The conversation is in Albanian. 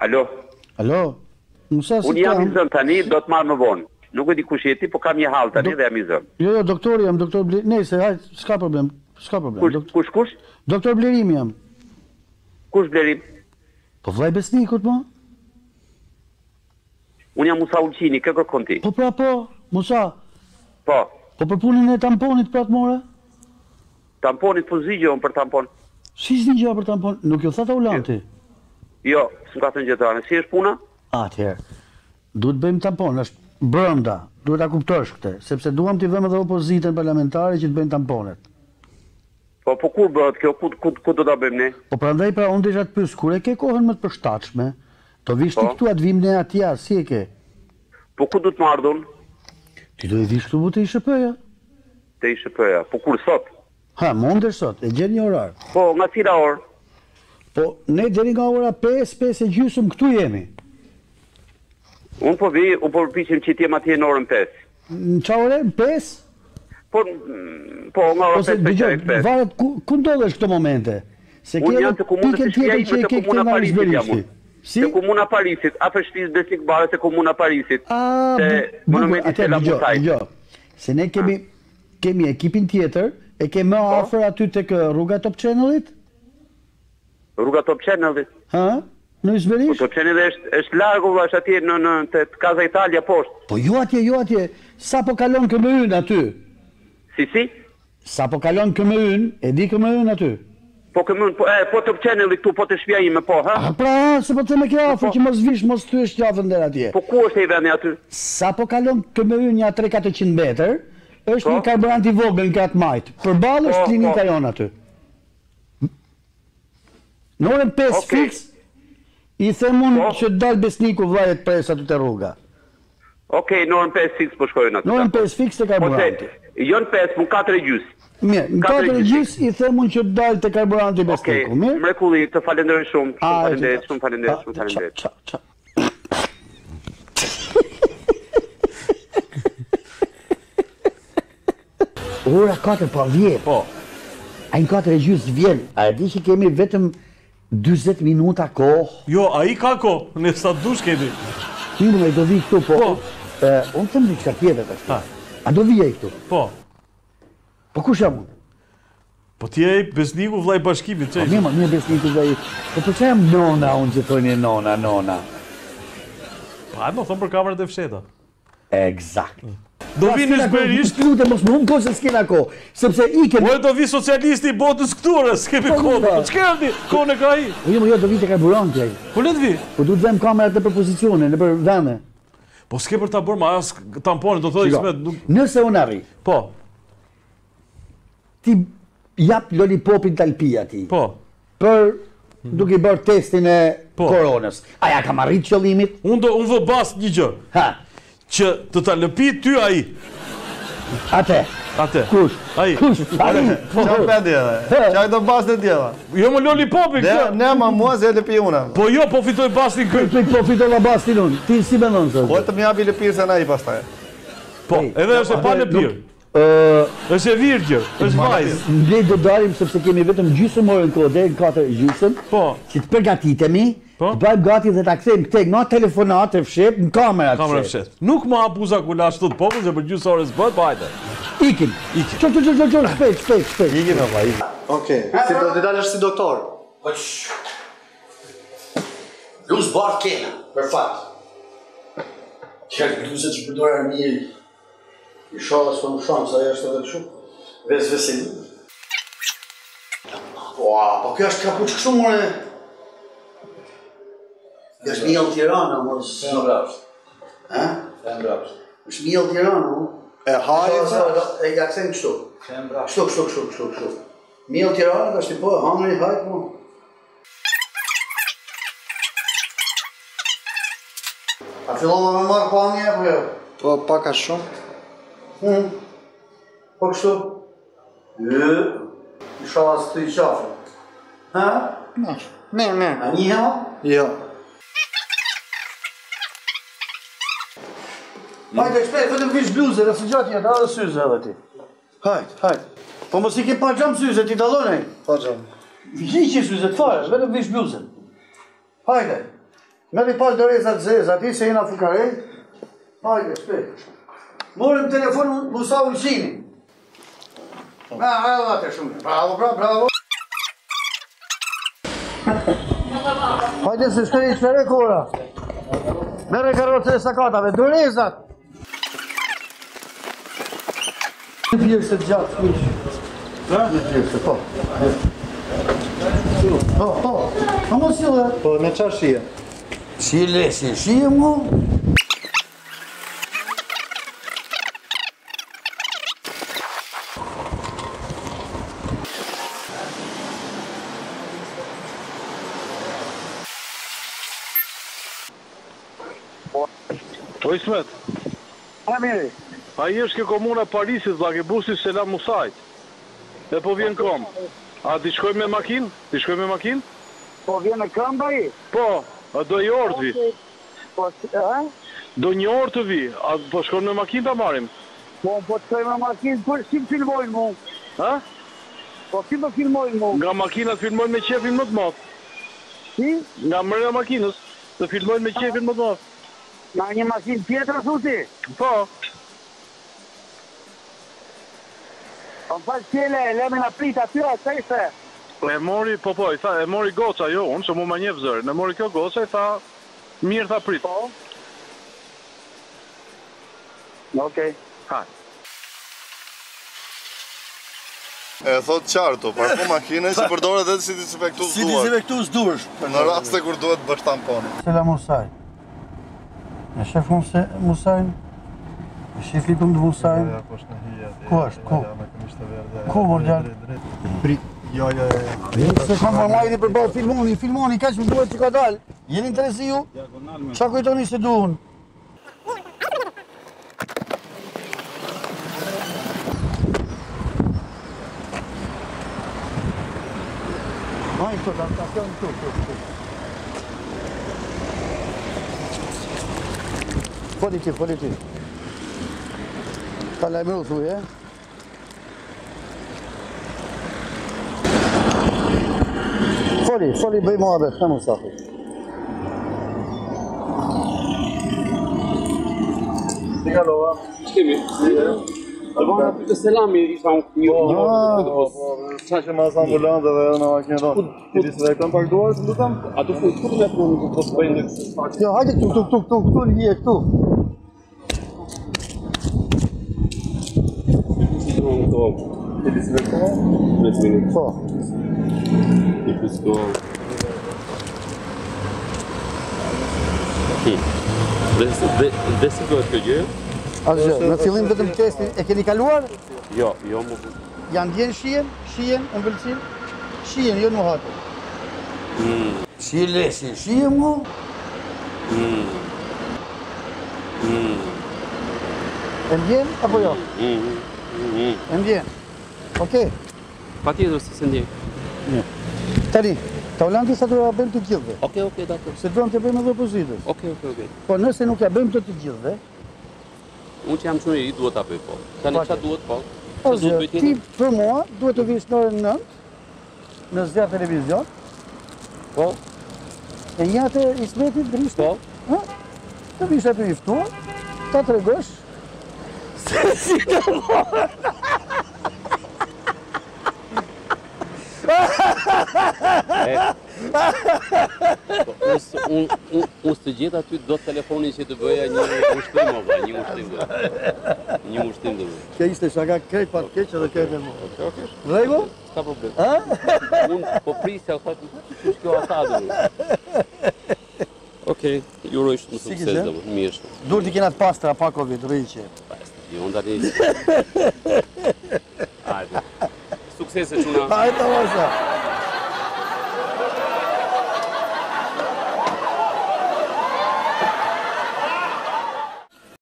Alo. Alo? Musa, si Unë jam i zënë tani, do të marrë më vonë. Nuk e di kush jeti, po kam një hall tani dhe jam i zënë. Jo, doktori jam, doktor Blerimi. Nejse, hajt, s'ka problem. S'ka problem. Kush? Doktor Blerimi jam. Kush Blerim? Po vllai Besnikut, mo? Unë jam Musa Ulqini, kë kërkon ti? Po pra po, Musa. Po. Po për punën e tamponit pra të more? Tamponit po zgjidhjon për tampon. Si zgjidhja për tampon? Nuk ju thata Ulanti? Jo, s'ka të gjëtane. Si është puna? Atëherë, duhet bëjmë tampon, është brënda, duhet ta kuptosh këtë, sepse duam t'i vëmë edhe opozitën parlamentare që të bëjnë tamponet. Po kur bëhet kjo, ku do ta bëjmë ne? Po prandaj pra unë desha të pyes, kur e ke kohën më të përshtatshme, të vish ti këtu atë vim ne atje, si e ke? Po ku do të më ardhun? Ti do i vish këtu te ISHP-ja. Te ISHP-ja, po kur sot? Ha, mundesh sot, e gjen një orar. Po, nga cila orë? Po, ne deri nga ora 5, 5 e gjysmë këtu jemi. Unë po vi, u përpiqem që t'jem atje në orën 5. Në qa ore? 5? Po, nga ora 5 për qajt 5. Varet, ku ndodhesh këto momente? Unë jam të komunës të shpia ime të komuna Parisit jam unë. Si? Të komuna Parisit, afër shtëpisë Besnik Bare të komuna Parisit. Te monumenti Sela Mutaj. Se ne kemi ekipin tjetër, e ke më afër aty tek rruga Top Channelit? Rruga Top Channelit? Ha? Në Izberish? Po Top Channelit është largu është atje në Casa Italia poshtë. Po jo atje. Sa po kalon KMY-n aty? Si? Sa po kalon KMY-n, e di KMY-n aty? Po KMY-n, po Top Channelit këtu, po të shtëpia ime, po, ha? Pra, se po të me kjo afër që mos vish, mos thyesh qafën der atje. Po ku është e vendi aty? Sa po kalon KMY-n një 300-400 metër, është një karburant i vogël nga atë majt. Përballë është klinika jon aty. Në orën 5 fiks, i them unë që dal Besniku vllajet pres aty te rruga. Okej, në orën 5 fiks po shkojnë aty. Në orën 5 fiks te karburanti. Jo në 5, në 4:30. Mirë, në 4:30 i them unë që dal te karburanti Besniku, mirë? Okej, mrekulli, të falenderoj shumë. Shumë falenderoj. Ça. Ora 4 po vjen. Po. Ai 4:30 vjen. A e di që kemi vetëm 40 minuta kohë? Jo, ai ka kohë, ne sa dush kemi. Unë do vi këtu, po. Unë them diçka tjetër tash. A do vi ai këtu? Po. Po kush jam unë? Po ti je Besniku vllai bashkimit, çaj. Po mirë Besniku vllai. Po pse jam nona unë që thoni nona? Pa, më thon për kamerat e fsheta. Eksakt. Do vi në Zberisht, lutem mos më humb kohë se s'kena kohë, sepse ikem. Po do vi socialisti i botës këtu, s'kemi kohë. Po ç'ka ti? Kohën e ka ai. Jo, do vi te karburanti ai. Po le të vi. Po duhet vëmë kamerat në pozicione, në për vende. Po s'ke për ta bërë më as tampone, do thotë Ismet, nuk. Nëse unë arri. Po. Ti jap lollipopin talpi atij. Po. Për duke i bërë testin e koronës. A ja kam arrit qëllimit? Unë vë bas një gjë. Ha. Që të ta lëpi ty ai. Atë. Kush? Ai. Çfarë bën dia? Çaj do bastë dia. Jo më lollipopi këtë. Ne ma mua se lëpi una. Po jo, po fitoj bastin këtë. Po fitoj bastin unë. Ti si mendon se? Po të më japi lëpirën ai pastaj. Po, edhe është e pa lëpirë. Është e virgjë, është vajzë. Ne do dalim sepse kemi vetëm gjysmë orën kohë deri në 4:30. Po. Që të përgatitemi. Të bëjmë gati dhe ta kthejmë këtë nga telefonat e fshet në kamerat fshet. Nuk më abuza kulash të popull se për gjysmë orë s'bëhet, po hajde. Ikim. Ço, shpejt. Ikim valla. Okej. Si do të dalësh si doktor? Po. Luz bart kena, për fat. Çfarë luzë që përdor armijë? Inshallah s'kam shans, ai është edhe kështu. Veseli. Po kjo është kapuç kështu more. Është miell Tirana, mos e mbrapsht. Ha? E mbrapsht. Është miell Tirana, mo. E haj, e ja kthem kështu. E mbrapsht. Kështu. Miell Tirana, tash ti po hamri hajt mo. A fillon me marr pamje apo jo? Po pak a shumë. Po kështu. Inshallah s'të i qafë. Ha? Mirë. A njiha? Jo. Hajde, shpejt, vetëm vish bluzë, dhe së gjatë jetë, edhe syze edhe ti. Hajde. Po mos i ke pa gjam syze, ti dalonej. Pa gjam. Hiqi syze të fare, vetëm vish bluzën. Hajde. Merri pas dorezat zeza, ti se jena fukarej. Hajde, shpejt. Morëm telefonin Musa Ulqini. Bravo, te shumë. Bravo. Hajde se shkëri qëre kora. Mere karotës e sakatave, dorezat. Në pjesë të gjatë, shmish. Në pjesë, po. Po mos jile. Po, me qa shije? Shije lesi, shije mu. Po Ismet, a i është ke komuna Parisit, vlla, ke busi Selam Musajt. E po vjen kom. A ti shkoj me makinë? Po vjen në këmbë ai? Po, a do një orë të vi? Po, a? Do një orë të vi, a po shkon me makinë ta marim? Po të shkoj me makinë, po si më filmojnë mu? Ha? Po si më filmojnë mu? Nga makinat filmojnë me qefin më të madh. Si? Nga mrena makinës, të filmojnë me qefin më të madh. Nga një makinë tjetër, thuti? Po. Po më falë qele, lemi në prit aty, atë ishte. E mori, i tha, e mori goca, jo, unë që mu ma njef zërin, e mori kjo goca, i tha, mirë tha prit. Po. Okej. Ha. E thot qarto, parfum makine që përdore dhe si disinfektus duar. Si disinfektus duarsh. Në raste kur duhet bësh tamponi. Selam Musaj. E shef Musajn? E shef lipëm të Musajn? Ku është? Ku? Ku, Morgjal? Prit, ja. Se kam përmajri për bërë filmoni, ka që më duhet që ka dalë. Jeni interesi ju? Qa kujtoni se duhun? Majnë këto, ta kënë këtu. Foli ti. Ta lajmëru thuj, e? Foli bëj muhabet, në Mustafi. Si kalova? Shkemi. Të vana të selami isha një Qa që ma sa ambulant dhe edhe në makinë tonë. Ti disinfekton pak duar, të lutam? A të fuj, këtë me punë të të bëjnë dhe kësë Jo, hajde këtu, një këtu. Ti disinfekton? Me të minit. Po. Ti pusko. Dhe si duhet kjo gjë? Asgjë, në fillim vetëm testin e keni kaluar? Jo, më Janë ndjen shijen, ëmbëlsin? Shijen, jo në hatë. Shije lesin, shijen mu? E ndjen, apo jo? E ndjen. Okej. Pa tjetër se se ndjen. Tani, Taulanti sa duhet bëjmë të gjithve. Okej, dakor. Se duhem të bëjmë edhe opozitës. Okej. Po nëse nuk ja bëjmë të gjithve, Unë që jam shumë i duhet ta bëj po. Tani qa duhet po? ti për mua duhet të vish në orën 9 në Zjarr Televizion. Po. E një atë Ismetit Drishti. Po. Të vish aty i ftuar, ta tregosh se si të morën. Unë së të gjithë aty do të telefonin që të bëja një ushtrim dhe. Një ushtim dhe. Kjo ishte shaka krejt pa të keq edhe krejt e mu. Rregull? Ska problem. Unë po prisja, që kjo ata dhe. Okej, juroj shumë sukses dhe më, mirë shumë. Dur t'i kena të pastra pa Covid, rriqe. Jo, ndani. Hajde. Suksese quna. Hajde, vasa.